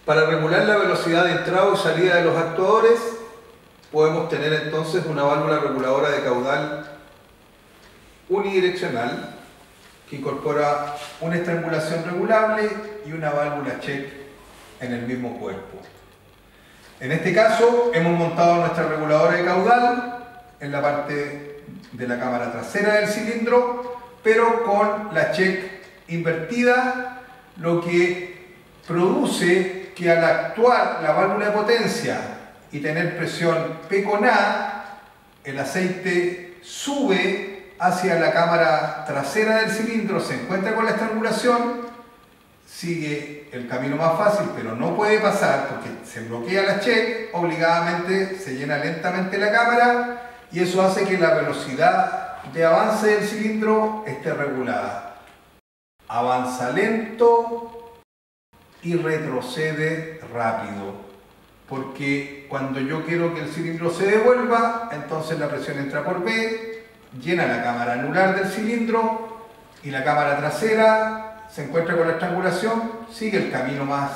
Para regular la velocidad de entrada y salida de los actuadores, podemos tener entonces una válvula reguladora de caudal unidireccional que incorpora una estrangulación regulable y una válvula check en el mismo cuerpo. En este caso hemos montado nuestra reguladora de caudal en la parte de la cámara trasera del cilindro, pero con la check invertida, lo que produce que al actuar la válvula de potencia y tener presión P con A, el aceite sube hacia la cámara trasera del cilindro, se encuentra con la estrangulación, sigue el camino más fácil, pero no puede pasar porque se bloquea la check, obligadamente se llena lentamente la cámara y eso hace que la velocidad de avance del cilindro esté regulada. Avanza lento y retrocede rápido, porque cuando yo quiero que el cilindro se devuelva, entonces la presión entra por B, llena la cámara anular del cilindro y la cámara trasera se encuentra con la estrangulación, sigue el camino más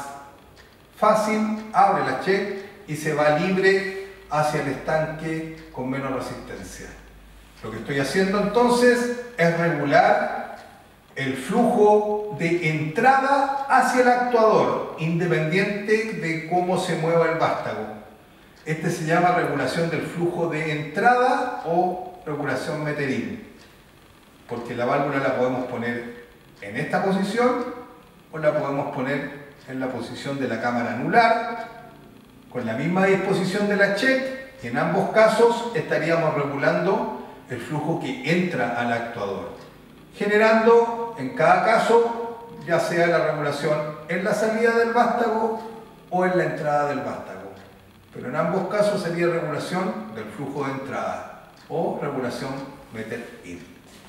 fácil, abre la check y se va libre hacia el estanque con menos resistencia. Lo que estoy haciendo entonces es regular el flujo de entrada hacia el actuador, independiente de cómo se mueva el vástago. Este se llama regulación del flujo de entrada o regulación Metterin, porque la válvula la podemos poner en esta posición o la podemos poner en la posición de la cámara anular, con la misma disposición de la check, y en ambos casos estaríamos regulando el flujo que entra al actuador, generando en cada caso ya sea la regulación en la salida del vástago o en la entrada del vástago. Pero en ambos casos sería regulación del flujo de entrada o regulación Metterin.